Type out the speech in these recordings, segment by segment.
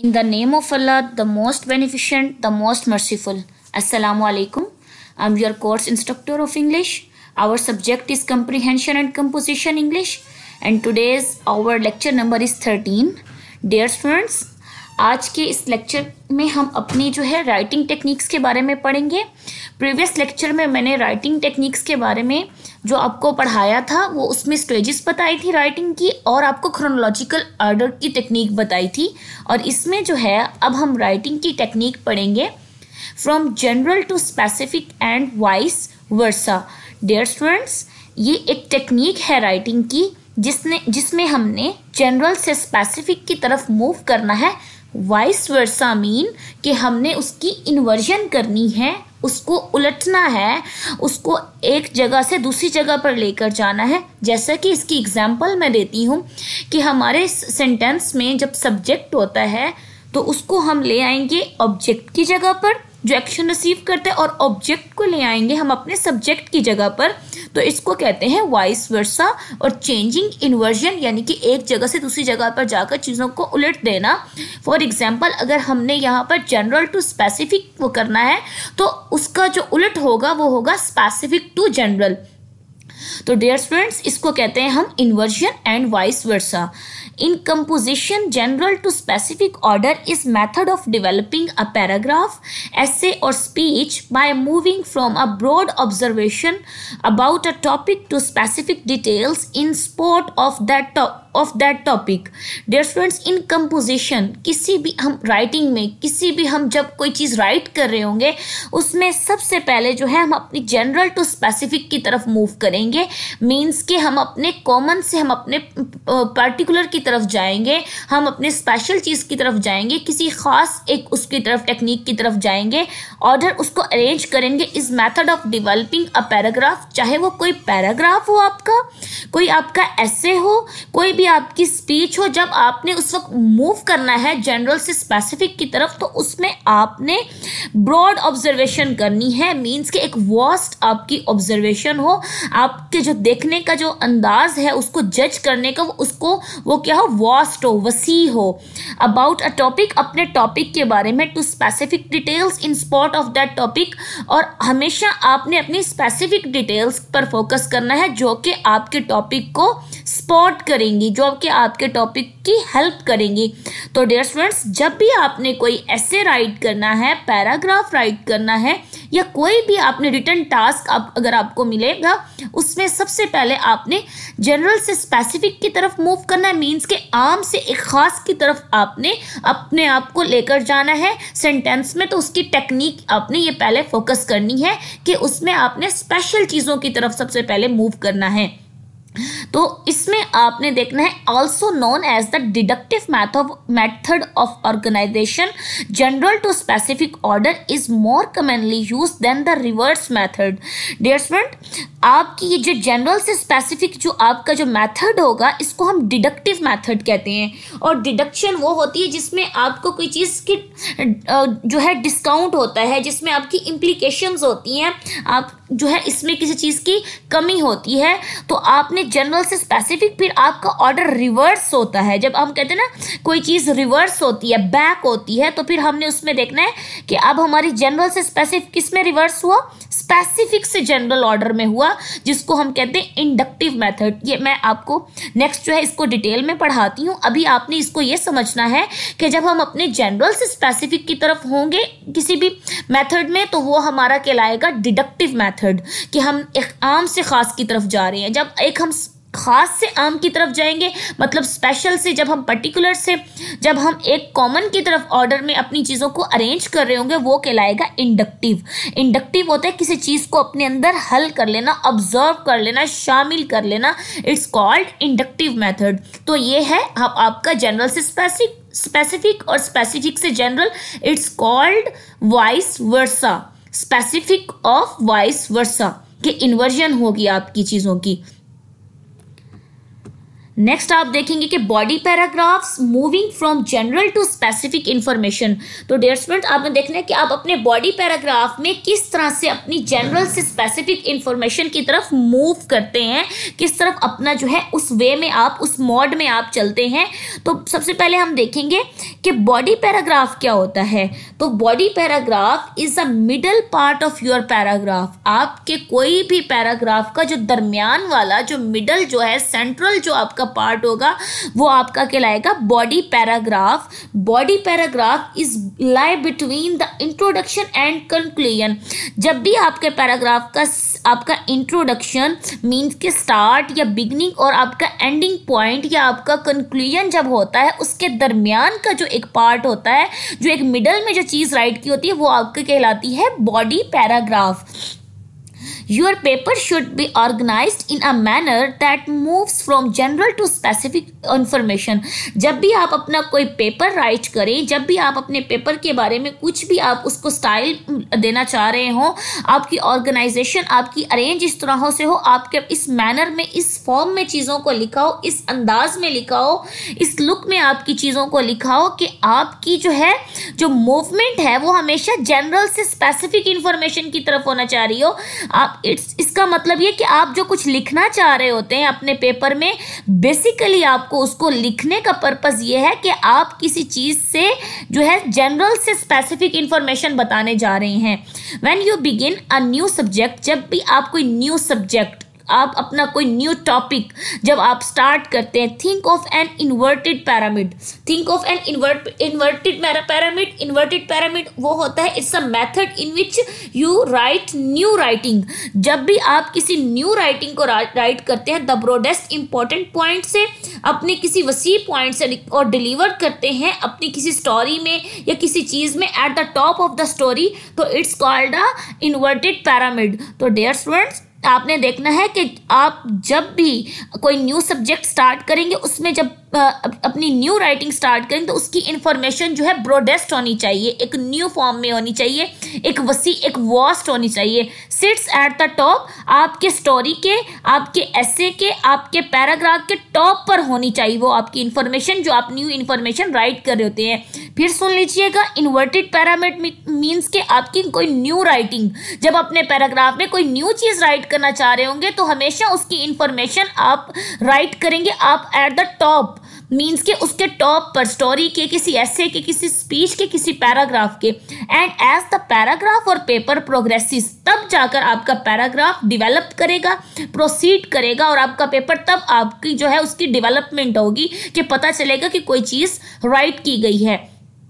In the name of Allah, the most beneficent, the most merciful. Assalamu alaikum. I'm your course instructor of English. Our subject is comprehension and composition English. And today's our lecture number is 13. Dear students, आज के इस lecture में हम अपनी जो है writing techniques के बारे में पढ़ेंगे. प्रीवियस लेक्चर में मैंने राइटिंग टेक्निक्स के बारे में जो आपको पढ़ाया था वो उसमें स्टेजेस बताई थी राइटिंग की और आपको क्रोनोलॉजिकल ऑर्डर की टेक्निक बताई थी. और इसमें जो है अब हम राइटिंग की टेक्निक पढ़ेंगे from general to specific and vice versa. Dear students, ये एक टेक्निक है राइटिंग की जिसमें हमने जनरल से स्पेसिफिक की तरफ मूव करना है. वाइस वर्सा मीन कि हमने उसकी इन्वर्जन करनी है, उसको उलटना है, उसको एक जगह से दूसरी जगह पर लेकर जाना है. जैसा कि इसकी एग्जांपल मैं देती हूँ कि हमारे सेंटेंस में जब सब्जेक्ट होता है तो उसको हम ले आएंगे ऑब्जेक्ट की जगह पर जो एक्शन रिसीव करते हैं और ऑब्जेक्ट को ले आएंगे हम अपने सब्जेक्ट की जगह पर. तो इसको कहते हैं वाइस वर्सा और चेंजिंग इन्वर्जन, यानी कि एक जगह से दूसरी जगह पर जाकर चीज़ों को उलट देना. फॉर एग्जांपल, अगर हमने यहाँ पर जनरल टू स्पेसिफिक वो करना है तो उसका जो उलट होगा वो होगा स्पेसिफिक टू जनरल. तो डियर स्टूडेंट्स, इसको कहते हैं हम inversion and vice versa. In composition, general to specific order is method of developing a paragraph, essay or speech by moving from a broad observation about a topic to specific details in support of that topic. Dear students, in composition, किसी भी हम writing में किसी भी हम जब कोई चीज़ right कर रहे होंगे उसमें सबसे पहले जो है हम अपनी जनरल टू स्पेसिफिक की तरफ मूव करेंगे. मीन्स कि हम अपने कॉमन से हम अपने पर्टिकुलर की तरफ जाएंगे, हम अपने स्पेशल चीज़ की तरफ जाएंगे, किसी खास एक उसकी तरफ टेक्निक की तरफ जाएंगे, ऑर्डर उसको अरेंज करेंगे. इस method of developing a paragraph, चाहे वो कोई पैराग्राफ हो आपका, कोई आपका ऐसे हो, कोई भी आपकी स्पीच हो, जब आपने उस वक्त मूव करना है जनरल से स्पेसिफिक की तरफ तो उसमें आपने ब्रॉड ऑब्जर्वेशन करनी है. मीन्स कि एक वास्ट आपकी ऑब्जर्वेशन हो, आपके जो देखने का जो अंदाज है उसको जज करने का वो क्या हो, वास्ट हो, वसी हो. अबाउट अ टॉपिक, अपने टॉपिक के बारे में. To specific details in support of that topic, और हमेशा आपने अपनी स्पेसिफिक डिटेल्स पर फोकस करना है जो कि आपके टॉपिक को स्पॉट करेंगी, जो कि आपके टॉपिक की हेल्प करेंगी. तो डियर स्टूडेंट्स, जब भी आपने कोई ऐसे राइट करना है, पैराग्राफ राइट करना है या कोई भी आपने रिटन टास्क अगर आपको मिलेगा उसमें सबसे पहले आपने जनरल से स्पेसिफिक की तरफ मूव करना है. मीन्स के आम से एक खास की तरफ आपने अपने आप को लेकर जाना है सेंटेंस में. तो उसकी टेक्निक आपने ये पहले फोकस करनी है कि उसमें आपने स्पेशल चीज़ों की तरफ सबसे पहले मूव करना है. तो इसमें आपने देखना है also known as the deductive method of organization. General to specific order is more commonly use than the reverse method. Dear student, आपकी ये जो जनरल से स्पेसिफिक जो आपका जो मेथड होगा इसको हम डिडक्टिव मेथड कहते हैं. और डिडक्शन वो होती है जिसमें आपको कोई चीज़ की जो है डिस्काउंट होता है, जिसमें आपकी इम्प्लीकेशंस होती हैं, आप जो है इसमें किसी चीज़ की कमी होती है. तो आपने जनरल से स्पेसिफिक, फिर आपका ऑर्डर रिवर्स होता है. जब हम कहते हैं ना कोई चीज़ रिवर्स होती है, बैक होती है, तो फिर हमने उसमें देखना है कि अब हमारी जनरल से स्पेसिफिक किस में रिवर्स हुआ, स्पेसिफिक से जनरल ऑर्डर में हुआ, जिसको हम कहते हैं इंडक्टिव मेथड. ये मैं आपको नेक्स्ट जो है इसको डिटेल में पढ़ाती हूँ. अभी आपने इसको ये समझना है कि जब हम अपने जनरल से स्पेसिफिक की तरफ होंगे किसी भी मेथड में तो वो हमारा कहलाएगा डिडक्टिव मेथड, कि हम एक आम से खास की तरफ जा रहे हैं. जब एक हम खास से आम की तरफ जाएंगे, मतलब स्पेशल से, जब हम पर्टिकुलर से जब हम एक कॉमन की तरफ ऑर्डर में अपनी चीज़ों को अरेंज कर रहे होंगे वो कहलाएगा इंडक्टिव. इंडक्टिव होता है किसी चीज़ को अपने अंदर हल कर लेना, ऑब्जर्व कर लेना, शामिल कर लेना. It's called inductive method. तो ये है आपका जनरल से स्पेसिफिक और स्पेसिफिक से general. It's called vice versa, specific of vice versa, कि इन्वर्जन होगी आपकी चीज़ों की. नेक्स्ट आप देखेंगे कि body paragraphs moving from general to specific information. तो डियर स्टूडेंट, आपने देखना है कि आप अपने बॉडी पैराग्राफ में किस तरह से अपनी जनरल से स्पेसिफिक इंफॉर्मेशन की तरफ मूव करते हैं, किस तरफ अपना जो है उस वे में आप, उस मोड में आप चलते हैं। तो सबसे पहले हम देखेंगे कि बॉडी पैराग्राफ क्या होता है। तो body paragraph is the middle part of your paragraph. आपके कोई भी पैराग्राफ का जो दरमियान वाला, जो मिडल जो है, सेंट्रल जो आपका पार्ट होगा, वो आपका कहलाएगा body paragraph. Body paragraph is lie between the introduction and conclusion. जब भी आपके पैराग्राफ का आपका इंट्रोडक्शन मीन्स के स्टार्ट या बिगनिंग और आपका एंडिंग पॉइंट या आपका कंक्लूजन जब होता है, उसके दरमियान का जो एक पार्ट होता है, जो एक मिडल में जो चीज़ राइट की होती है, वो आपका कहलाती है body paragraph. Your paper should be organized in a manner that moves from general to specific information. जब भी आप अपना कोई पेपर राइट करें, जब भी आप अपने पेपर के बारे में कुछ भी आप उसको स्टाइल देना चाह रहे हो, आपकी ऑर्गेनाइजेशन, आपकी अरेंज इस तरह से हो, आपके इस मैनर में, इस फॉर्म में चीज़ों को लिखा हो, इस अंदाज में लिखा हो, इस लुक में आपकी चीज़ों को लिखा हो कि आपकी जो है जो मूवमेंट है वो हमेशा जनरल से स्पेसिफिक इंफॉर्मेशन की तरफ होना चाह रही हो। आप इसका मतलब ये कि आप जो कुछ लिखना चाह रहे होते हैं अपने पेपर में, बेसिकली आपको उसको लिखने का पर्पस ये है कि आप किसी चीज़ से जो है जनरल से स्पेसिफिक इंफॉर्मेशन बताने जा रहे हैं। When you begin a new subject, जब भी आप कोई न्यू सब्जेक्ट, आप अपना कोई न्यू टॉपिक जब आप स्टार्ट करते हैं, think of an inverted pyramid. Think of an inverted pyramid. Inverted pyramid वो होता है, it's a method in which you write new writing. जब भी आप किसी न्यू राइटिंग को राइट करते हैं, द ब्रॉडेस्ट इंपॉर्टेंट पॉइंट से, अपने किसी वसी पॉइंट से, और डिलीवर करते हैं अपनी किसी स्टोरी में या किसी चीज़ में at the top of the story, तो it's called a inverted pyramid. तो डियर स्टूडेंट्स, आपने देखना है कि आप जब भी कोई न्यू सब्जेक्ट स्टार्ट करेंगे, उसमें जब अपनी न्यू राइटिंग स्टार्ट करेंगे तो उसकी इंफॉर्मेशन जो है ब्रॉडेस्ट होनी चाहिए, एक न्यू फॉर्म में होनी चाहिए, एक वसी, एक वास्ट होनी चाहिए। सिट्स एट द टॉप, आपके स्टोरी के, आपके एसे के, आपके पैराग्राफ के टॉप पर होनी चाहिए वो आपकी इंफॉर्मेशन, जो आप न्यू इंफॉर्मेशन राइट कर रहे होते हैं। फिर सुन लीजिएगा, इन्वर्टेड पैरामिड मीन्स के आपकी कोई न्यू राइटिंग, जब अपने पैराग्राफ में कोई न्यू चीज़ राइट करना चाह रहे होंगे तो हमेशा उसकी इंफॉर्मेशन आप राइट करेंगे आप एट द टॉप, मीन्स के उसके टॉप पर, स्टोरी के, किसी ऐसे के, किसी स्पीच के, किसी पैराग्राफ के। एंड एज द पैराग्राफ और पेपर प्रोग्रेसिस, तब जाकर आपका पैराग्राफ डेवलप करेगा, प्रोसीड करेगा, और आपका पेपर तब आपकी जो है उसकी डेवलपमेंट होगी कि पता चलेगा कि कोई चीज़ राइट की गई है।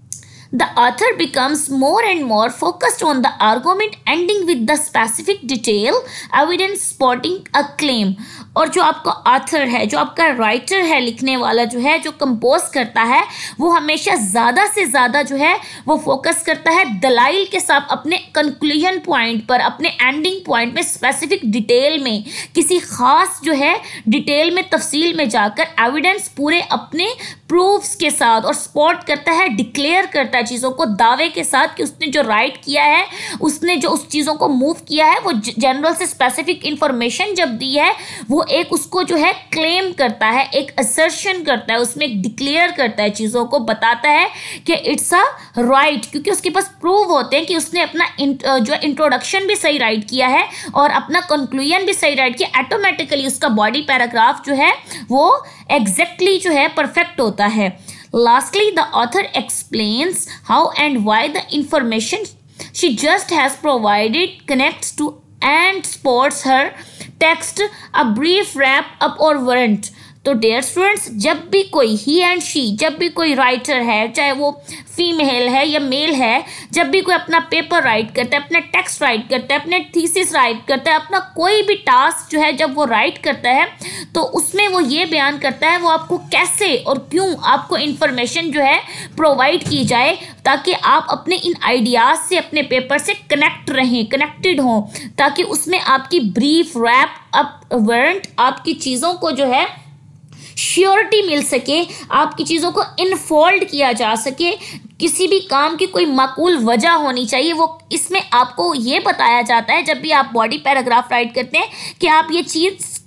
The author becomes more and more focused on the argument, ending with the specific detail, evidence spotting a claim. और जो आपका ऑथर है, जो आपका राइटर है, लिखने वाला जो है, जो कंपोज करता है, वो हमेशा ज़्यादा से ज़्यादा जो है वो फोकस करता है दलाइल के साथ अपने कंक्लूजन पॉइंट पर, अपने एंडिंग पॉइंट में, स्पेसिफिक डिटेल में, किसी ख़ास जो है डिटेल में, तफसील में जाकर एविडेंस पूरे अपने प्रूफ्स के साथ, और स्पॉट करता है, डिक्लेयर करता है चीज़ों को दावे के साथ कि उसने जो राइट किया है, उसने जो उस चीज़ों को मूव किया है, वो जनरल से स्पेसिफिक इंफॉर्मेशन जब दी है, वो एक उसको जो है क्लेम करता है, एक असर्शन करता है, उसमें एक डिक्लेयर करता है, चीज़ों को बताता है कि इट्स अ राइट, क्योंकि उसके पास प्रूव होते हैं कि उसने अपना जो इंट्रोडक्शन भी सही राइट किया है और अपना कंक्लूजन भी सही राइट किया। ऑटोमेटिकली उसका बॉडी पैराग्राफ जो है वो एग्जैक्टली जो है परफेक्ट होता है। Lastly, the author explains how and why the information she just has provided connects to and supports her text, a brief wrap up or warrant. तो डियर स्टूडेंट्स, जब भी कोई ही एंड शी, जब भी कोई राइटर है, चाहे वो फीमेल है या मेल है, जब भी कोई अपना पेपर राइट करता है, अपना टेक्स्ट राइट करता है, अपने थीसिस राइट करता है, अपना कोई भी टास्क जो है जब वो राइट करता है, तो उसमें वो ये बयान करता है वो आपको कैसे और क्यों आपको इन्फॉर्मेशन जो है प्रोवाइड की जाए, ताकि आप अपने इन आइडियाज़ से, अपने पेपर से कनेक्ट रहें, कनेक्टेड हों, ताकि उसमें आपकी ब्रीफ रैप अप वारंट, आपकी चीज़ों को जो है श्योरिटी मिल सके, आपकी चीज़ों को इनफोल्ड किया जा सके, किसी भी काम की कोई माकूल वजह होनी चाहिए। वो इसमें आपको ये बताया जाता है जब भी आप बॉडी पैराग्राफ राइट करते हैं कि आप ये चीज़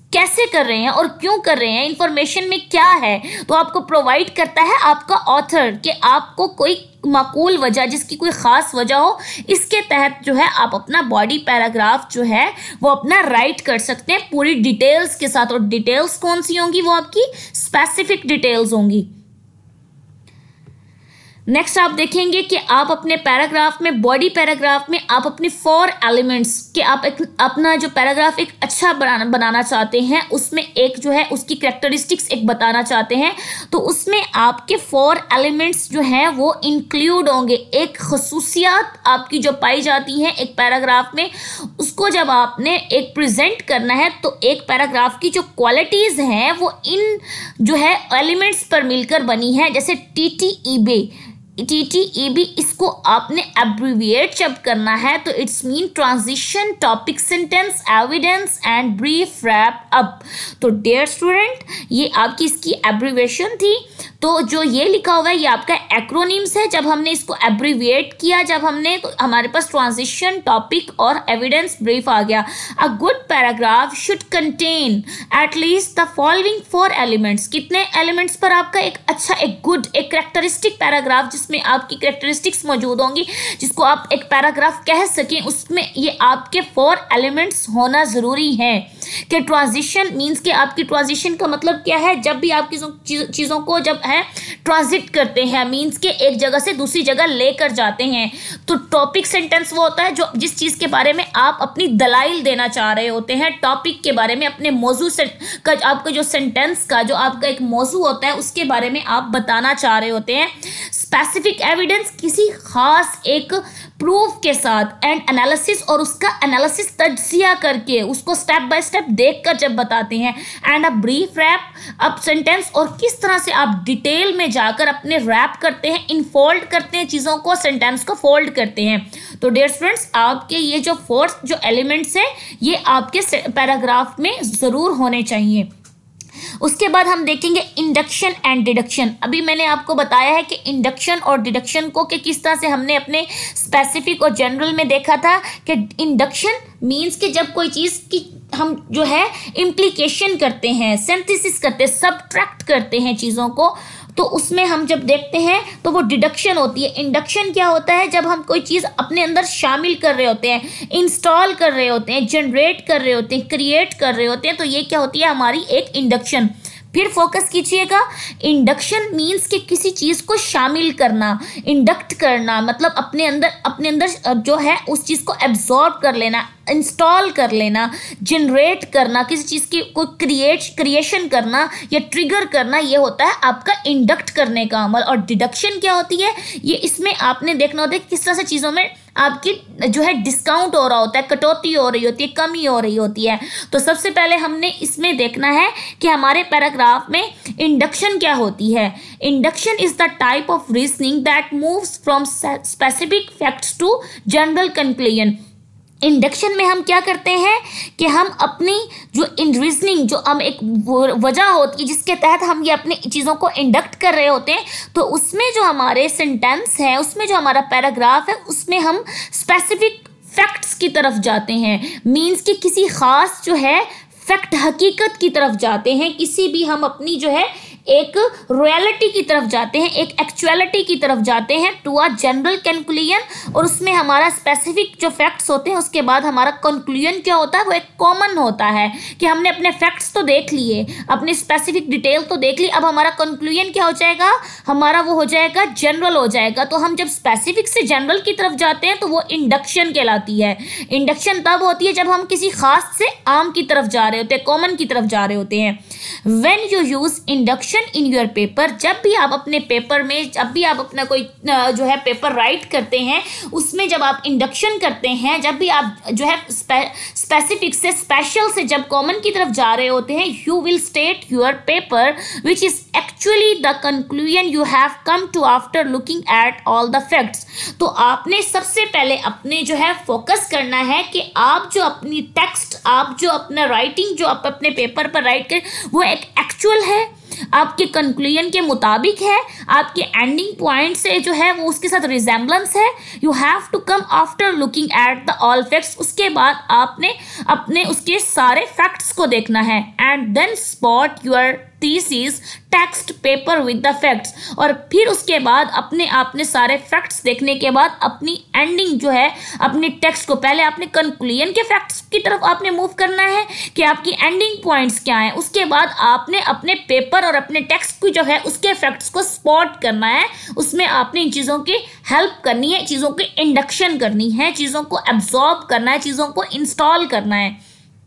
कैसे कर रहे हैं और क्यों कर रहे हैं, इंफॉर्मेशन में क्या है, तो आपको प्रोवाइड करता है आपका ऑथर कि आपको कोई माकूल वजह, जिसकी कोई ख़ास वजह हो, इसके तहत जो है आप अपना बॉडी पैराग्राफ जो है वो अपना राइट कर सकते हैं पूरी डिटेल्स के साथ। और डिटेल्स कौन सी होंगी, वो आपकी स्पेसिफिक डिटेल्स होंगी। नेक्स्ट आप देखेंगे कि आप अपने पैराग्राफ में, बॉडी पैराग्राफ में आप अपने 4 एलिमेंट्स के आप अपना जो पैराग्राफ एक अच्छा बनाना चाहते हैं, उसमें एक जो है उसकी कैरेक्टरिस्टिक्स एक बताना चाहते हैं, तो उसमें आपके 4 एलिमेंट्स जो हैं वो इंक्लूड होंगे। एक खसूसियात आपकी जो पाई जाती हैं एक पैराग्राफ में, उसको जब आपने एक प्रेजेंट करना है तो एक पैराग्राफ की जो क्वालिटीज़ हैं वो इन जो है एलिमेंट्स पर मिलकर बनी है। जैसे TTEB, इसको आपने एब्रीविएट जब करना है तो it's mean transition, topic, sentence, evidence and brief wrap up. तो डियर स्टूडेंट, ये आपकी इसकी एब्रीविएशन थी। तो जो ये लिखा हुआ है ये आपका एक्रोनिम्स है। जब हमने इसको एब्रीविएट किया, जब हमने, तो हमारे पास ट्रांजिशन, टॉपिक और एविडेंस, ब्रीफ आ गया। A good paragraph should contain at least the following 4 elements. कितने एलिमेंट्स पर आपका एक अच्छा, एक गुड, एक कैरेक्टरिस्टिक पैराग्राफ जिसमें आपकी कैरेक्टरिस्टिक्स मौजूद होंगी, जिसको आप एक पैराग्राफ कह सकें, उसमें ये आपके 4 एलिमेंट्स होना ज़रूरी है। कि ट्रांजिशन मीन्स कि आपकी ट्रांजिशन का मतलब क्या है, जब भी आप चीज़ों को जब है ट्रांजिट करते हैं, मीन्स के एक जगह से दूसरी जगह लेकर जाते हैं। तो टॉपिक सेंटेंस वो होता है जो जिस चीज़ के बारे में आप अपनी दलाइल देना चाह रहे होते हैं, टॉपिक के बारे में, अपने मौजू से का आपका जो सेंटेंस का जो आपका एक मौजू होता है उसके बारे में आप बताना चाह रहे होते हैं। स्पेसिफिक एविडेंस, किसी खास एक प्रूफ के साथ, एंड एनालिसिस, और उसका एनालिसिस तज्जिया करके उसको स्टेप बाय स्टेप देखकर जब बताते हैं। And a brief wrap up sentence, और किस तरह से आप डिटेल में जाकर अपने रैप करते हैं, इनफोल्ड करते हैं चीज़ों को, सेंटेंस को फोल्ड करते हैं। तो डियर स्टूडेंट्स, आपके ये जो 4 जो एलिमेंट्स हैं ये आपके पैराग्राफ में ज़रूर होने चाहिए। उसके बाद हम देखेंगे इंडक्शन एंड डिडक्शन। अभी मैंने आपको बताया है कि इंडक्शन और डिडक्शन को कि किस तरह से हमने अपने स्पेसिफिक और जनरल में देखा था कि इंडक्शन मीन्स कि जब कोई चीज़ की हम जो है इम्प्लीकेशन करते हैं, सिंथेसिस करते हैं, सबट्रैक्ट करते हैं चीज़ों को, तो उसमें हम जब देखते हैं तो वो डिडक्शन होती है। इंडक्शन क्या होता है, जब हम कोई चीज़ अपने अंदर शामिल कर रहे होते हैं, इंस्टॉल कर रहे होते हैं, जनरेट कर रहे होते हैं, क्रिएट कर रहे होते हैं, तो ये क्या होती है हमारी एक इंडक्शन। फिर फोकस कीजिएगा, इंडक्शन मीन्स कि किसी चीज़ को शामिल करना, इंडक्ट करना, मतलब अपने अंदर जो है उस चीज़ को एब्जॉर्ब कर लेना, इंस्टॉल कर लेना, जनरेट करना, किसी चीज़ की कोई क्रिएशन करना या ट्रिगर करना, ये होता है आपका इंडक्ट करने का अमल। और डिडक्शन क्या होती है, ये इसमें आपने देखना होता है किस तरह से चीज़ों में आपकी जो है डिस्काउंट हो रहा होता है, कटौती हो रही होती है, कमी हो रही होती है। तो सबसे पहले हमने इसमें देखना है कि हमारे पैराग्राफ में इंडक्शन क्या होती है। Induction is the type of reasoning that moves from specific facts to general conclusion. Induction में हम क्या करते हैं कि हम अपनी जो रीजनिंग, जो हम एक वजह होती है जिसके तहत हम ये अपनी चीज़ों को इंडक्ट कर रहे होते हैं, तो उसमें जो हमारे सेंटेंस है, उसमें जो हमारा पैराग्राफ है, उसमें हम स्पेसिफिक फैक्ट्स की तरफ जाते हैं। मीन्स कि किसी खास जो है फैक्ट, हकीकत की तरफ जाते हैं, किसी भी हम अपनी जो है एक रियलिटी की तरफ जाते हैं, एक एक्चुअलिटी की तरफ जाते हैं, टू अ जनरल कंक्लूजन। और उसमें हमारा स्पेसिफिक जो फैक्ट्स होते हैं उसके बाद हमारा कंक्लूजन क्या होता है, वो एक कॉमन होता है कि हमने अपने फैक्ट्स तो देख लिए, अपने स्पेसिफिक डिटेल तो देख ली, अब हमारा कंक्लूजन क्या हो जाएगा, हमारा वो हो जाएगा जनरल हो जाएगा। तो हम जब स्पेसिफिक से जनरल की तरफ जाते हैं तो वो इंडक्शन कहलाती है। इंडक्शन तब होती है जब हम किसी खास से आम की तरफ जा रहे होते हैं, कॉमन की तरफ जा रहे होते हैं। When you use induction in your paper, जब भी आप अपने पेपर में, जब भी आप अपना कोई जो है पेपर राइट करते हैं, उसमें जब आप इंडक्शन करते हैं, जब भी आप जो है स्पेसिफिक से स्पेशल से जब कॉमन की तरफ जा रहे होते हैं, you will state your paper which is actually the conclusion you have come to after looking at all the facts. तो आपने सबसे पहले अपने जो है फोकस करना है कि आप जो अपनी टेक्स्ट, आप जो अपना राइटिंग जो आप अपने पेपर पर राइट करें वो एक एक्चुअल है, आपके कंक्लूजन के मुताबिक है, आपके एंडिंग पॉइंट से जो है वो उसके साथ रिजेम्बलेंस है। You have to come after looking at the all facts, उसके बाद आपने अपने उसके सारे फैक्ट्स को देखना है। And then support your thesis text paper with the facts, और फिर उसके बाद अपने आपने सारे फैक्ट्स देखने के बाद अपनी एंडिंग जो है अपने टेक्स्ट को, पहले आपने कंक्लूजन के फैक्ट्स की तरफ आपने मूव करना है कि आपकी एंडिंग पॉइंट्स क्या हैं, उसके बाद आपने अपने पेपर और अपने टेक्स्ट की जो है उसके फैक्ट्स को स्पॉट करना है। उसमें आपने इन चीज़ों की हेल्प करनी है, चीज़ों की इंडक्शन करनी है, चीज़ों को एब्जॉर्ब करना है, चीज़ों को इंस्टॉल करना है।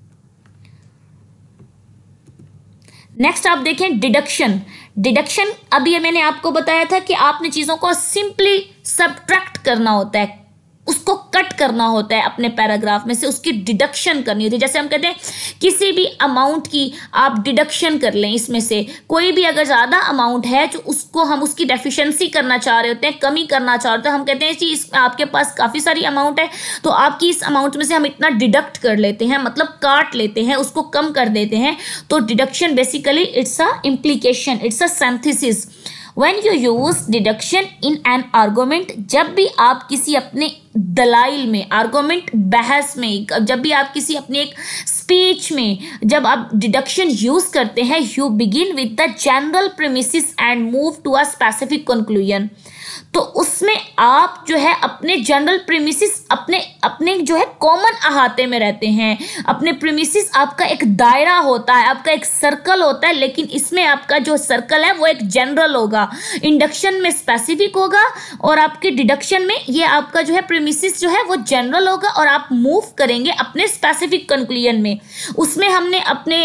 नेक्स्ट आप देखें डिडक्शन। डिडक्शन अभी मैंने आपको बताया था कि आपने चीज़ों को सिंपली सब्ट्रैक्ट करना होता है, उसको कट करना होता है अपने पैराग्राफ में से, उसकी डिडक्शन करनी होती है। जैसे हम कहते हैं किसी भी अमाउंट की आप डिडक्शन कर लें, इसमें से कोई भी अगर ज़्यादा अमाउंट है जो उसको हम उसकी डेफिशिएंसी करना चाह रहे होते हैं, कमी करना चाह रहे होते हैं, हम कहते हैं कि इस आपके पास काफ़ी सारी अमाउंट है तो आपकी इस अमाउंट में से हम इतना डिडक्ट कर लेते हैं, मतलब काट लेते हैं, उसको कम कर देते हैं। तो deduction basically it's a implication, it's a synthesis. When you use deduction in an argument, जब भी आप किसी अपने दलाइल में, आर्गुमेंट बहस में, जब भी आप किसी अपने एक स्पीच में जब आप डिडक्शन यूज करते हैं, you begin with the general premises and move to a specific conclusion. तो उसमें आप जो है अपने जनरल प्रीमिसेस अपने जो है कॉमन अहाते में रहते हैं, अपने प्रीमिसेस आपका एक दायरा होता है, आपका एक सर्कल होता है, लेकिन इसमें आपका जो सर्कल है वो एक जनरल होगा, इंडक्शन में स्पेसिफिक होगा और आपके डिडक्शन में ये आपका जो है प्रीमिसेस जो है वो जनरल होगा और आप मूव करेंगे अपने स्पेसिफिक कंक्लूजन में। उसमें हमने अपने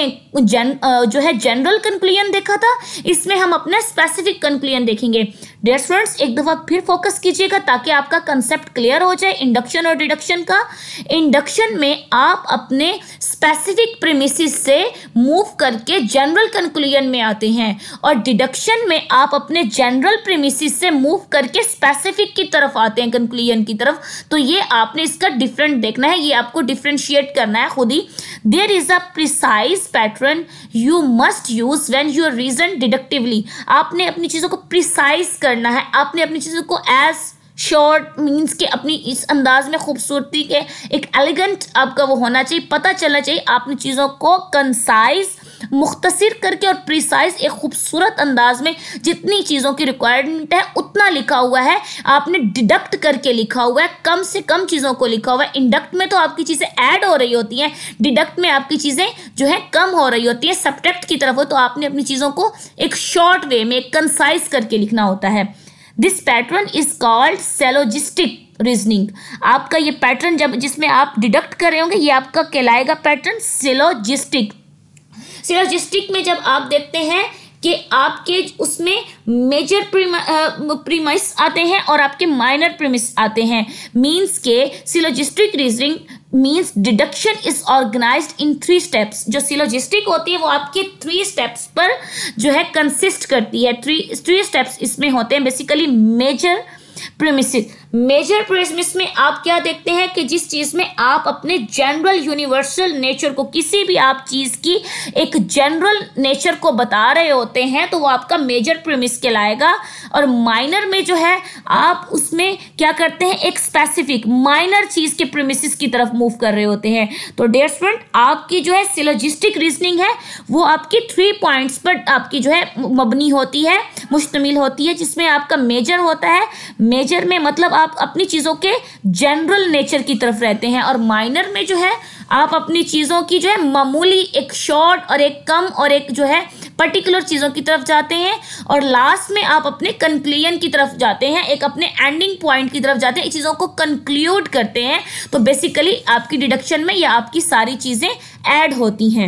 जो है जनरल कंक्लूजन देखा था, इसमें हम अपना स्पेसिफिक कंक्लूजन देखेंगे। डियर स्टूडेंट्स, एक दफा फिर फोकस कीजिएगा ताकि आपका कंसेप्ट क्लियर हो जाए इंडक्शन और डिडक्शन का। इंडक्शन में आप अपने स्पेसिफिक प्रीमिसेस से मूव करके जनरल कंक्लूजन में आते हैं और डिडक्शन में आप अपने जनरल प्रीमिसेस से मूव करके स्पेसिफिक की तरफ आते हैं, कंक्लूजन की तरफ। तो ये आपने इसका डिफरेंट देखना है, ये आपको डिफरेंशिएट करना है खुद ही। There is a precise pattern you must use when you reason deductively. आपने अपनी चीजों को प्रिसाइज करना है, आपने अपनी चीजों को एज शॉर्ट मीन्स के अपनी इस अंदाज में खूबसूरती के एक एलिगेंट आपका वो होना चाहिए, पता चलना चाहिए। आपने चीज़ों को कंसाइज मुख्तसर करके और प्रिसाइज एक खूबसूरत अंदाज में जितनी चीज़ों की रिक्वायरमेंट है उतना लिखा हुआ है, आपने डिडक्ट करके लिखा हुआ है, कम से कम चीज़ों को लिखा हुआ है। इंडक्ट में तो आपकी चीज़ें ऐड हो रही होती हैं, डिडक्ट में आपकी चीज़ें जो है कम हो रही होती हैं, सब्ट्रैक्ट की तरफ हो, तो आपने अपनी चीज़ों को एक शॉर्ट वे में एक कंसाइज करके लिखना होता है। This pattern is called syllogistic reasoning. आपका ये पैटर्न जब जिसमें आप डिडक्ट कर रहे होंगे ये आपका कहलाएगा पैटर्न सिलोजिस्टिक। सिलोजिस्टिक में जब आप देखते हैं कि आपके उसमें मेजर प्रीमिस आते हैं और आपके माइनर प्रीमिस आते हैं, मीन्स के syllogistic reasoning means deduction is organized in 3 steps. जो सिलोजिस्टिक होती है वो आपके 3 स्टेप्स पर जो है कंसिस्ट करती है। 3 स्टेप्स इसमें होते हैं basically. Major premises, major premise में आप क्या देखते हैं कि जिस चीज में आप अपने जनरल यूनिवर्सल नेचर को, किसी भी आप चीज की एक जनरल नेचर को बता रहे होते हैं तो वो आपका मेजर प्रीमिस कहलाएगा। और माइनर में जो है आप उसमें क्या करते हैं, एक स्पेसिफिक माइनर चीज के प्रीमिसेस की तरफ मूव कर रहे होते हैं। तो डियर स्टूडेंट, आपकी जो है सिलोजिस्टिक रीजनिंग है वो आपकी 3 पॉइंट्स पर आपकी जो है मबनी होती है, मुश्तमिल होती है, जिसमें आपका मेजर होता है। मेजर में मतलब आप अपनी चीज़ों के जनरल नेचर की तरफ रहते हैं और माइनर में जो है आप अपनी चीज़ों की जो है मामूली एक शॉर्ट और एक कम और एक जो है पर्टिकुलर चीज़ों की तरफ जाते हैं और लास्ट में आप अपने कंक्लूजन की तरफ जाते हैं, एक अपने एंडिंग पॉइंट की तरफ जाते हैं, चीज़ों को कंक्लूड करते हैं। तो बेसिकली आपकी डिडक्शन में ये आपकी सारी चीज़ें ऐड होती हैं।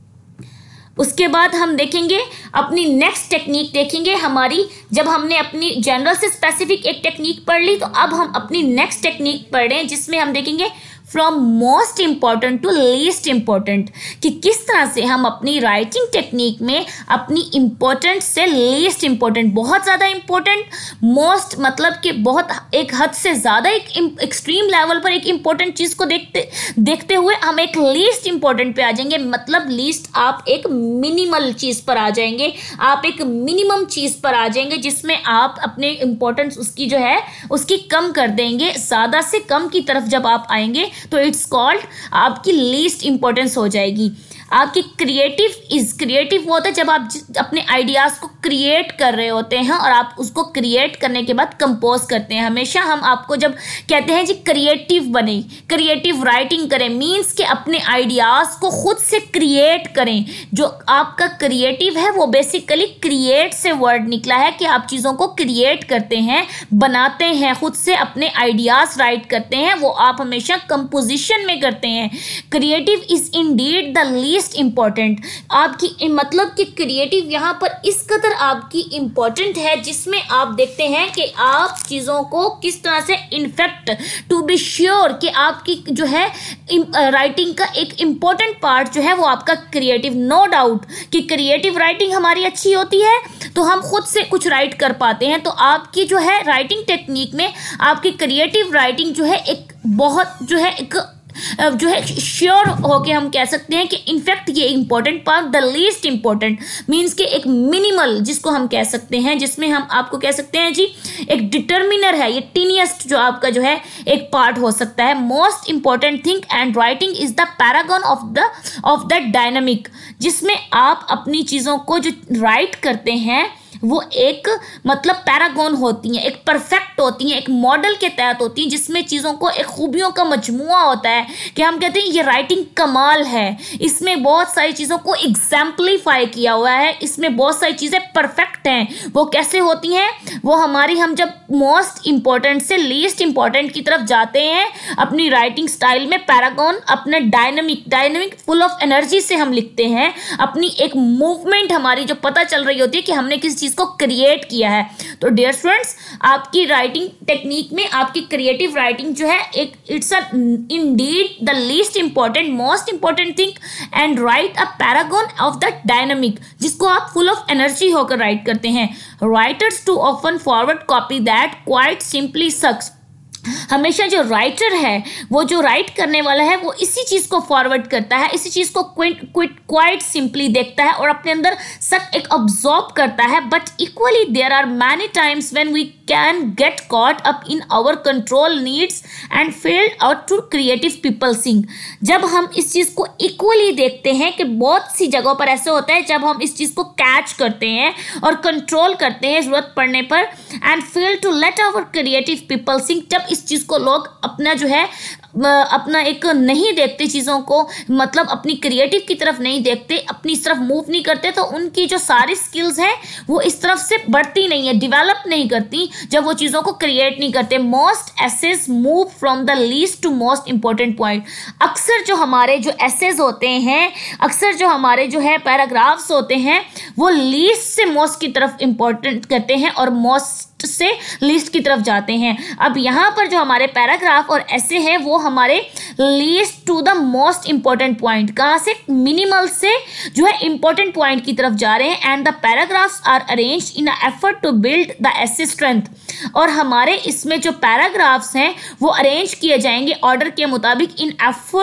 उसके बाद हम देखेंगे अपनी नेक्स्ट टेक्निक देखेंगे हमारी। जब हमने अपनी जनरल से स्पेसिफिक एक टेक्निक पढ़ ली तो अब हम अपनी नेक्स्ट टेक्निक पढ़ रहे हैं जिसमें हम देखेंगे from most important to least important, कि किस तरह से हम अपनी राइटिंग टेक्निक में अपनी इम्पोर्टेंट से लीस्ट इम्पॉर्टेंट, बहुत ज़्यादा इम्पोर्टेंट, मोस्ट मतलब कि बहुत एक हद से ज़्यादा एक एक्सट्रीम लेवल पर एक इम्पॉर्टेंट चीज़ को देखते हुए हम एक लीस्ट इम्पॉर्टेंट पे आ जाएंगे। मतलब लीस्ट आप एक मिनिमल चीज़ पर आ जाएंगे, आप एक मिनिमम चीज़ पर आ जाएंगे जिसमें आप अपने इम्पोर्टेंस उसकी जो है उसकी कम कर देंगे। ज़्यादा से कम की तरफ जब आप आएंगे तो इट्स कॉल्ड आपकी लीस्ट इम्पोर्टेंस हो जाएगी। आपकी क्रिएटिव वो होता है जब आप अपने आइडियाज़ को क्रिएट कर रहे होते हैं और आप उसको क्रिएट करने के बाद कंपोज करते हैं। हमेशा हम आपको जब कहते हैं जी क्रिएटिव बने, क्रिएटिव राइटिंग करें, मीन्स कि अपने आइडियाज़ को खुद से क्रिएट करें। जो आपका क्रिएटिव है वो बेसिकली क्रिएट से वर्ड निकला है कि आप चीज़ों को क्रिएट करते हैं, बनाते हैं, खुद से अपने आइडियाज़ राइट करते हैं, वो आप हमेशा कंपोजिशन में करते हैं। Creative is indeed the least important. आपकी मतलब कि क्रिएटिव यहाँ पर इस कदर आपकी इम्पॉर्टेंट है जिसमें आप देखते हैं कि आप चीज़ों को किस तरह से इनफैक्ट टू बी श्योर कि आपकी जो है राइटिंग का एक इम्पॉर्टेंट पार्ट जो है वो आपका क्रिएटिव। नो डाउट कि क्रिएटिव राइटिंग हमारी अच्छी होती है तो हम खुद से कुछ राइट कर पाते हैं। तो आपकी जो है राइटिंग टेक्निक में आपकी क्रिएटिव राइटिंग जो है एक बहुत जो है श्योर होके हम कह सकते हैं कि इनफैक्ट ये important part the least important means के एक मिनिमल जिसको हम कह सकते हैं, जिसमें हम आपको कह सकते हैं जी एक डिटर्मिनर है, ये टीनिएस्ट जो आपका जो है एक पार्ट हो सकता है। Most important thing and writing is the paragon of the dynamic, जिसमें आप अपनी चीज़ों को जो राइट करते हैं वो एक मतलब पैरागॉन होती हैं, एक परफेक्ट होती हैं, एक मॉडल के तहत होती हैं जिसमें चीज़ों को एक खूबियों का मजमुआ होता है कि हम कहते हैं ये राइटिंग कमाल है। इसमें बहुत सारी चीज़ों को एग्जाम्पलीफाई किया हुआ है, इसमें बहुत सारी चीज़ें परफेक्ट हैं। वो कैसे होती हैं? वो हम जब मोस्ट इंपॉर्टेंट से लीस्ट इंपॉर्टेंट की तरफ जाते हैं अपनी राइटिंग स्टाइल में, पैरागॉन अपना डायनामिक फुल ऑफ एनर्जी से हम लिखते हैं, अपनी एक मूवमेंट हमारी जो पता चल रही होती है कि हमने किस चीज को क्रिएट किया है। तो डियर स्टूडेंट्स, आपकी राइटिंग टेक्निक में आपकी क्रिएटिव राइटिंग जो है एक it's a indeed the least important most important thing and write a paragon of the dynamic, जिसको आप फुल ऑफ एनर्जी होकर राइट करते हैं। Writers too often forward copy that quite simply sucks. हमेशा जो राइटर है, वो जो राइट करने वाला है, वो इसी चीज़ को फॉरवर्ड करता है, इसी चीज़ को क्वाइट सिंपली देखता है और अपने अंदर सब एक ऑब्जॉर्व करता है। But equally there are many times when we can get caught up in our control needs and failed out to creative people sing. जब हम इस चीज़ को इक्वली देखते हैं कि बहुत सी जगहों पर ऐसे होता है जब हम इस चीज़ को कैच करते हैं और कंट्रोल करते हैं ज़रूरत पड़ने पर, and fail to let our creative people sing. जब इस चीज़ को लोग अपना जो है अपना एक नहीं देखते चीज़ों को, मतलब अपनी क्रिएटिव की तरफ नहीं देखते, अपनी तरफ मूव नहीं करते, तो उनकी जो सारी स्किल्स हैं वो इस तरफ से बढ़ती नहीं है, डेवलप नहीं करती जब वो चीज़ों को क्रिएट नहीं करते। Most essays move from the least to most important point. अक्सर जो हमारे जो एसेज होते हैं, अक्सर जो हमारे जो है पैराग्राफ्स होते हैं, वो लीस्ट से मोस्ट की तरफ इंपॉर्टेंट करते हैं और मोस्ट से लीस्ट की तरफ जाते हैं। अब यहाँ पर जो हमारे पैराग्राफ और ऐसे हैं वो हमारे least to the most important point, कहाँ से मिनिमल से जो है इंपॉर्टेंट पॉइंट की तरफ जा रहे हैं। And the paragraphs are arranged in a effort to build the essay strength. और हमारे इसमें जो पैराग्राफ्स हैं वो अरेंज किए जाएंगे ऑर्डर के मुताबिक in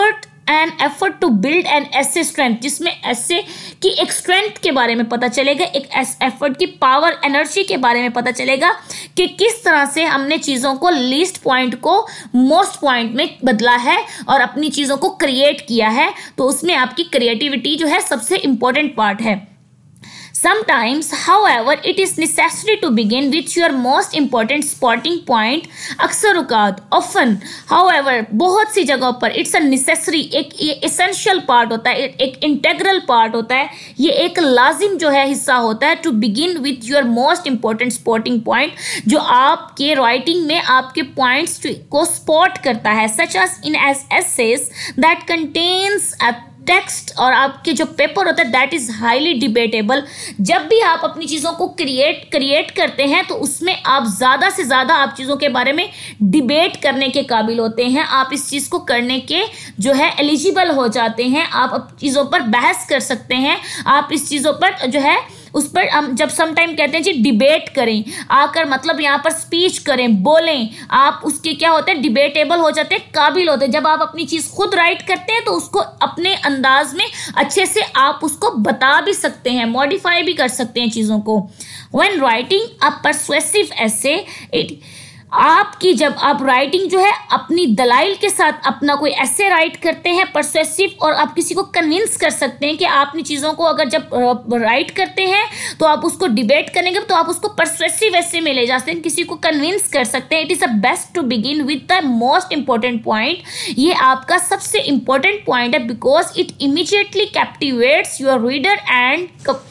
effort to build an essay strength, जिसमें एसे की एक स्ट्रेंथ के बारे में पता चलेगा, एक एफर्ट की पावर एनर्जी के बारे में पता चलेगा कि किस तरह से हमने चीज़ों को लीस्ट पॉइंट को मोस्ट पॉइंट में बदला है और अपनी चीज़ों को क्रिएट किया है। तो उसमें आपकी क्रिएटिविटी जो है सबसे इंपॉर्टेंट पार्ट है। Sometimes, however, it is necessary to begin with your most important spotting point. अक्सर औकात often, however, बहुत सी जगहों पर it's a necessary, एक ये essential part होता है, एक integral part होता है, ये एक लाजिम जो है हिस्सा होता है to begin with your most important spotting point, जो आपके राइटिंग में आपके पॉइंट्स को स्पॉट करता है, such as in essays that contains a text और आपके जो पेपर होता है दैट इज हाईली डिबेटेबल। जब भी आप अपनी चीज़ों को क्रिएट करते हैं तो उसमें आप ज़्यादा से ज़्यादा आप चीज़ों के बारे में डिबेट करने के काबिल होते हैं, आप इस चीज़ को करने के जो है एलिजिबल हो जाते हैं, आप चीज़ों पर बहस कर सकते हैं, आप इस चीज़ों पर जो है उस पर हम जब समटाइम कहते हैं जी डिबेट करें आकर, मतलब यहाँ पर स्पीच करें, बोलें, आप उसके क्या होते हैं डिबेटेबल हो जाते हैं, काबिल होते हैं। जब आप अपनी चीज़ खुद राइट करते हैं तो उसको अपने अंदाज में अच्छे से आप उसको बता भी सकते हैं, मॉडिफाई भी कर सकते हैं चीज़ों को। When writing a persuasive essay it, आपकी जब आप राइटिंग जो है अपनी दलाइल के साथ अपना कोई ऐसे राइट करते हैं परसुएसिव, और आप किसी को कन्विंस कर सकते हैं कि आपने चीज़ों को अगर जब राइट करते हैं तो आप उसको डिबेट करेंगे तो आप उसको परसुएसिव ऐसे में ले जा सकते हैं, किसी को कन्विंस कर सकते हैं। It is a best to begin with the most important point, ये आपका सबसे इंपॉर्टेंट पॉइंट है, because it immediately captivates your reader and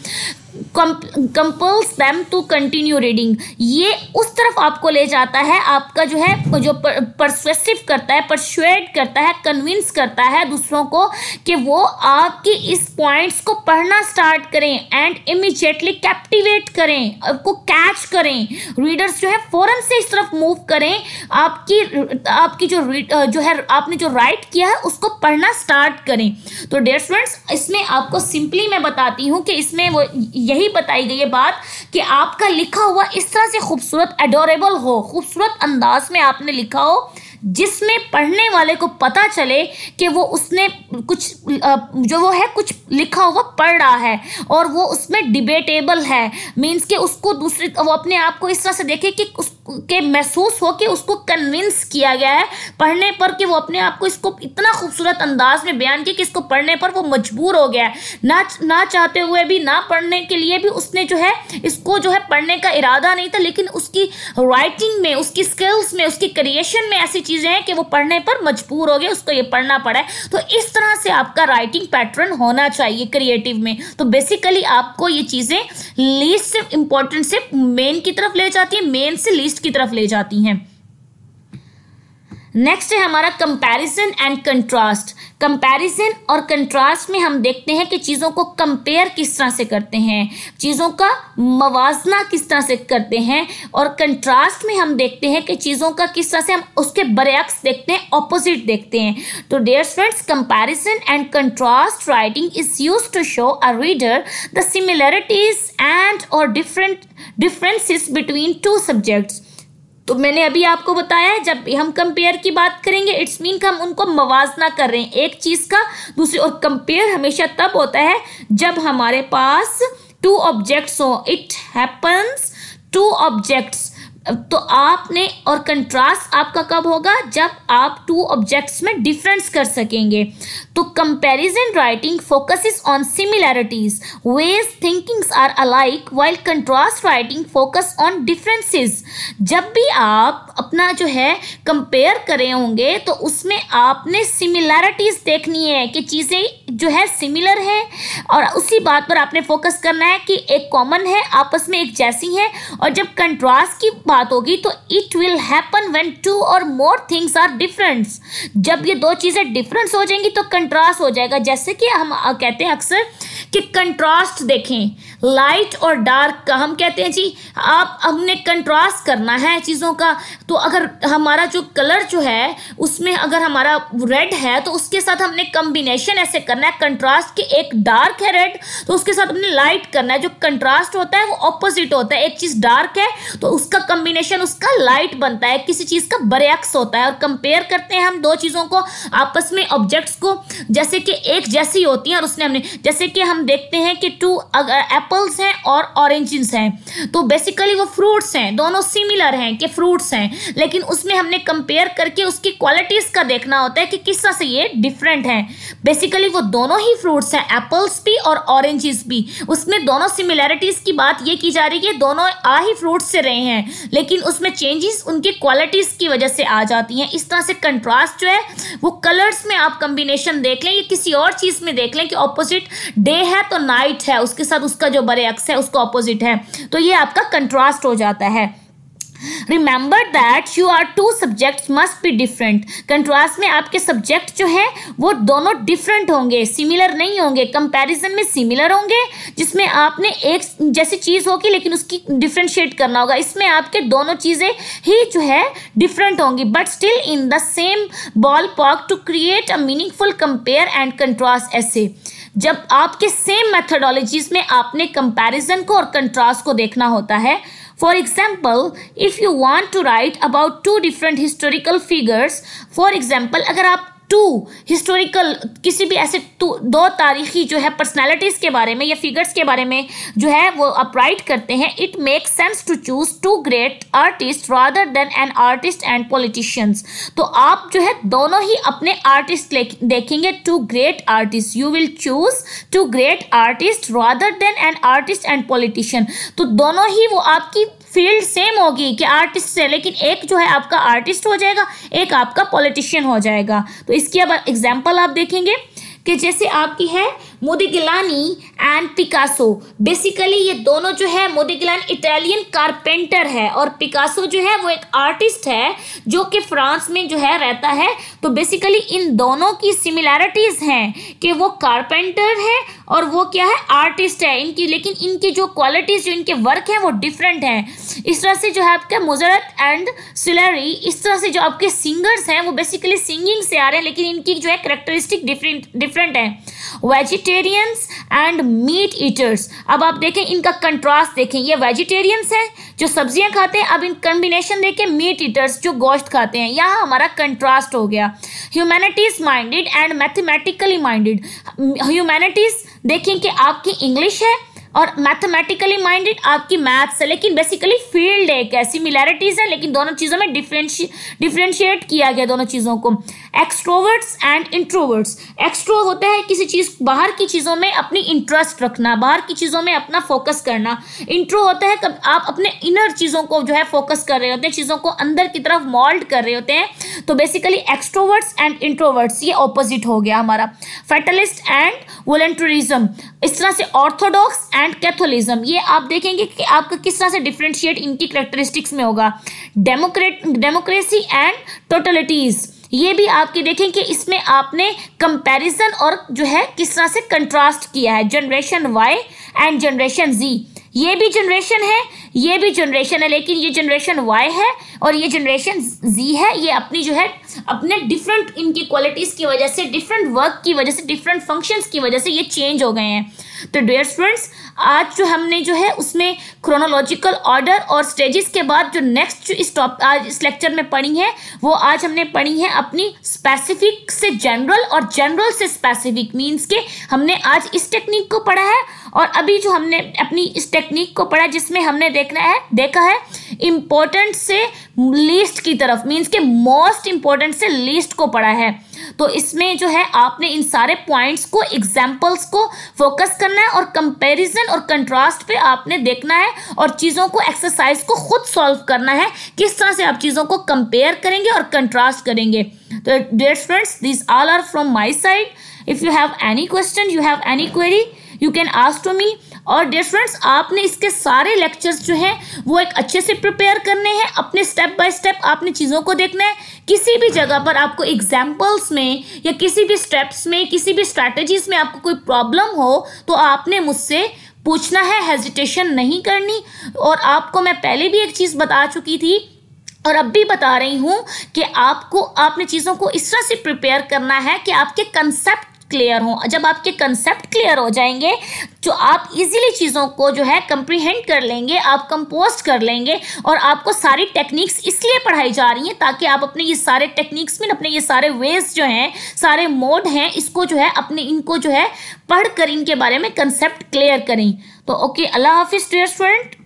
compels them to continue reading. ये उस तरफ आपको ले जाता है, आपका जो है जो परसुएसिव करता है, परसुएड करता है, कन्विंस करता है दूसरों को कि वो आपकी इस पॉइंट्स को पढ़ना स्टार्ट करें एंड इमीडिएटली कैप्टिवेट करें, आपको कैच करें, रीडर्स जो है फौरन से इस तरफ मूव करें, आपकी जो है आपने जो राइट किया है उसको पढ़ना स्टार्ट करें। तो डियर स्टूडेंट्स, इसमें आपको सिंपली मैं बताती हूँ कि इसमें वो यही बताई गई है बात कि आपका लिखा हुआ इस तरह से खूबसूरत, एडोरेबल हो, खूबसूरत अंदाज में आपने लिखा हो जिसमें पढ़ने वाले को पता चले कि वो उसने कुछ जो वो है कुछ लिखा हुआ पढ़ रहा है और वो उसमें डिबेटेबल है, मीन्स कि उसको दूसरे वो अपने आप को इस तरह से देखे कि उसके महसूस हो कि उसको कन्विंस किया गया है पढ़ने पर, कि वो अपने आप को इसको इतना खूबसूरत अंदाज में बयान किया कि इसको पढ़ने पर वो मजबूर हो गया है, ना चाहते हुए भी, ना पढ़ने के लिए भी उसने जो है इसको जो है पढ़ने का इरादा नहीं था, लेकिन उसकी राइटिंग में, उसकी स्किल्स में, उसकी क्रिएशन में ऐसी चीजें हैं कि वो पढ़ने पर मजबूर हो गए, उसको ये पढ़ना पड़ा है। तो इस तरह से आपका राइटिंग पैटर्न होना चाहिए क्रिएटिव में। तो बेसिकली आपको ये चीजें लीस्ट से इंपॉर्टेंट से मेन की तरफ ले जाती है, मेन से लीस्ट की तरफ ले जाती हैं। नेक्स्ट है हमारा कंपैरिजन एंड कंट्रास्ट। कंपैरिजन और कंट्रास्ट में हम देखते हैं कि चीज़ों को कंपेयर किस तरह से करते हैं, चीज़ों का मवाजना किस तरह से करते हैं, और कंट्रास्ट में हम देखते हैं कि चीज़ों का किस तरह से हम उसके बरअक्स देखते हैं, ऑपोजिट देखते हैं। तो dear friends, comparison and contrast writing is used to show a reader the similarities and और डिफरेंसेस बिटवीन टू सब्जेक्ट्स। तो मैंने अभी आपको बताया है जब हम कंपेयर की बात करेंगे इट्स मीन कि हम उनको मवाजना कर रहे हैं एक चीज़ का दूसरी, और कंपेयर हमेशा तब होता है जब हमारे पास टू ऑब्जेक्ट्स हो। इट हैपन्स टू ऑब्जेक्ट्स, तो आपने, और कंट्रास्ट आपका कब होगा जब आप टू ऑब्जेक्ट्स में डिफरेंस कर सकेंगे। तो comparison writing focuses on similarities, ways thinkings are alike, while contrast writing focus on differences. जब भी आप अपना जो है कंपेयर करे होंगे तो उसमें आपने सिमिलैरिटीज देखनी है कि चीज़ें जो है सिमिलर हैं, और उसी बात पर आपने फोकस करना है कि एक कॉमन है, आपस में एक जैसी है। और जब कंट्रास्ट की बात होगी तो it will happen when two or more things are different. जब ये दो चीज़ें डिफरेंस हो जाएंगी तो कंट्रास्ट हो जाएगा। जैसे कि हम कहते हैं अक्सर कि कंट्रास्ट देखें, लाइट और डार्क का हम कहते हैं जी आप हमने कंट्रास्ट करना है चीज़ों का। तो अगर हमारा जो कलर जो है उसमें अगर हमारा रेड है तो उसके साथ हमने कम्बिनेशन ऐसे करना है कंट्रास्ट, कि एक डार्क है रेड तो उसके साथ हमने लाइट करना है। जो कंट्रास्ट होता है वो ऑपोजिट होता है, एक चीज़ डार्क है तो उसका कम्बिनेशन उसका लाइट बनता है, किसी चीज़ का बरअक्स होता है। और कंपेयर करते हैं हम दो चीज़ों को आपस में, ऑब्जेक्ट्स को, जैसे कि एक जैसी होती हैं और उसने हमने, जैसे कि हम देखते हैं कि टू अगर एप्पल्स हैं और ऑरेंजेस हैं तो बेसिकली वो फ्रूट्स हैं, दोनों सिमिलर हैं कि फ्रूट्स हैं, लेकिन उसमें हमने कंपेयर करके उसकी क्वालिटीज़ का देखना होता है कि किस तरह से ये डिफरेंट हैं। बेसिकली वो दोनों ही फ्रूट्स हैं, एप्पल्स भी और ऑरेंजेस भी, उसमें दोनों सिमिलैरिटीज़ की बात ये की जा रही है, दोनों आ ही फ्रूट्स से रहे हैं, लेकिन उसमें चेंजेस उनकी क्वालिटीज़ की वजह से आ जाती हैं। इस तरह से कंट्रास्ट जो है वो कलर्स में आप कम्बिनेशन देख लें या किसी और चीज़ में देख लें कि ऑपोजिट डे है तो नाइट है, उसके साथ उसका जो बरअक्स है उसका ऑपोजिट है, तो ये आपका कंट्रास्ट हो जाता है। Remember that you are two subjects must be different. Contrast में आपके सब्जेक्ट जो है वो दोनों डिफरेंट होंगे, सिमिलर नहीं होंगे। कंपैरिजन में सिमिलर होंगे जिसमें आपने एक जैसी चीज होगी लेकिन उसकी डिफरेंशिएट करना होगा। इसमें आपके दोनों चीजें ही जो है डिफरेंट होंगी, but still in the same ball park to create a meaningful compare and contrast essay. जब आपके सेम मेथडोलॉजीज में आपने कंपैरिजन को और कंट्रास्ट को देखना होता है। For example, if you want to write about two different historical figures, for example, अगर आप टू हिस्टोरिकल किसी भी ऐसे दो तारीखी जो है पर्सनैलिटीज के बारे में या फिगर्स के बारे में जो है वो आप राइट करते हैं, it make sense to choose two great artist rather than an artist and politicians. तो आप जो है दोनों ही अपने आर्टिस्ट देखेंगे, two great artist, you will choose two great artist rather than an artist and politician. तो दोनों ही वो आपकी फील्ड सेम होगी कि आर्टिस्ट से, लेकिन एक जो है आपका आर्टिस्ट हो जाएगा, एक आपका पॉलिटिशियन हो जाएगा। तो इसकी अब एग्जांपल आप देखेंगे कि जैसे आपकी है मोदिग्लियानी एंड पिकासो। बेसिकली ये दोनों जो है, मोदिग्लियानी इटालियन कारपेंटर है और पिकासो जो है वो एक आर्टिस्ट है जो कि फ्रांस में जो है रहता है। तो बेसिकली इन दोनों की सिमिलैरिटीज हैं कि वो कारपेंटर है और वो क्या है, आर्टिस्ट है इनकी, लेकिन इनकी जो क्वालिटीज जो इनके वर्क हैं वो डिफरेंट हैं। इस तरह से जो है आपका मोज़ार्ट एंड सैलियरी, इस तरह से जो आपके सिंगर्स हैं वो बेसिकली सिंगिंग से आ रहे हैं, लेकिन इनकी जो है कैरेक्टरिस्टिक डिफरेंट है। वेजिटेरियंस एंड मीट ईटर्स, अब आप देखें इनका कंट्रास्ट देखें, ये वेजिटेरियंस हैं जो सब्जियां खाते हैं, अब इन कॉम्बिनेशन देखें मीट ईटर्स जो गोश्त खाते हैं, यहाँ हमारा कंट्रास्ट हो गया। Humanities minded and mathematically minded, humanities देखें कि आपकी इंग्लिश है और मैथमेटिकली माइंडेड आपकी मैथ्स है, लेकिन बेसिकली फील्ड एक है, सिमिलैरिटीज है लेकिन दोनों चीज़ों में डिफरेंशिएट किया गया दोनों चीज़ों को। एक्सट्रोवर्ट्स एंड इंट्रोवर्ट्स, एक्सट्रो होता है किसी चीज़ बाहर की चीज़ों में अपनी इंटरेस्ट रखना, बाहर की चीज़ों में अपना फोकस करना। इंट्रो होता है कब आप अपने इनर चीज़ों को जो है फोकस कर रहे होते हैं, चीज़ों को अंदर की तरफ मोल्ड कर रहे होते हैं। तो बेसिकली एक्सट्रोवर्ट्स एंड इंट्रोवर्ट्स ये ऑपोजिट हो गया हमारा। फैटलिस्ट एंड वॉलंटरिज्म, इस तरह से ऑर्थोडॉक्स एंड कैथोलिज्म, ये आप देखेंगे कि आपका किस तरह से डिफरेंशिएट इनकी कैरेक्टरिस्टिक्स में होगा। डेमोक्रेसी एंड टोटलिटीज, ये भी आपके देखें कि इसमें आपने कंपैरिजन और जो है किस तरह से कंट्रास्ट किया है। Generation Y and generation Z, ये भी जनरेशन है, ये भी जनरेशन है, लेकिन ये जनरेशन वाई है और ये जनरेशन जी है। ये अपनी जो है अपने डिफरेंट इनकी क्वालिटीज की वजह से, डिफरेंट वर्क की वजह से, डिफरेंट फंक्शंस की वजह से ये चेंज हो गए हैं। तो डियर स्टूडेंट्स, आज जो हमने जो है उसमें क्रोनोलॉजिकल ऑर्डर और स्टेजेस के बाद जो नेक्स्ट आज इस लेक्चर में पढ़ी है वो आज हमने पढ़ी है अपनी स्पेसिफिक से जनरल और जनरल से स्पेसिफिक, मीन्स के हमने आज इस टेक्निक को पढ़ा है और अभी जो हमने अपनी इस टेक्निक को पढ़ा जिसमें हमने देखा है इम्पोर्टेंट से लीस्ट की तरफ, मीन्स के मोस्ट इम्पोर्टेंट से लीस्ट को पढ़ा है। तो इसमें जो है आपने इन सारे पॉइंट्स को, एग्जाम्पल्स को फोकस करना है और कंपैरिजन और कंट्रास्ट पे आपने देखना है और चीज़ों को, एक्सरसाइज को खुद सॉल्व करना है, किस तरह से आप चीज़ों को कंपेयर करेंगे और कंट्रास्ट करेंगे। तो dear friends, this all are from my side. If you have any question, you have any query, you can ask to me. और डियर फ्रेंड्स, आपने इसके सारे लेक्चर्स जो हैं वो एक अच्छे से प्रिपेयर करने हैं, अपने स्टेप बाय स्टेप आपने चीज़ों को देखना है। किसी भी जगह पर आपको एग्जाम्पल्स में या किसी भी स्टेप्स में, किसी भी स्ट्रैटेजीज में आपको कोई प्रॉब्लम हो तो आपने मुझसे पूछना है, हेजिटेशन नहीं करनी। और आपको मैं पहले भी एक चीज़ बता चुकी थी और अब भी बता रही हूँ कि आपने चीज़ों को इस तरह से प्रिपेयर करना है कि आपके कंसेप्ट क्लियर हो। जब आपके कंसेप्ट क्लियर हो जाएंगे तो आप इजीली चीज़ों को जो है कंप्रीहेंड कर लेंगे, आप कंपोज कर लेंगे। और आपको सारी टेक्निक्स इसलिए पढ़ाई जा रही हैं ताकि आप अपने ये सारे टेक्निक्स में, अपने ये सारे वेज जो हैं, सारे मोड हैं, इसको जो है अपने इनको जो है पढ़ कर इनके बारे में कंसेप्ट क्लियर करें। तो ओके, अल्लाह हाफिज़ डियर स्टूडेंट।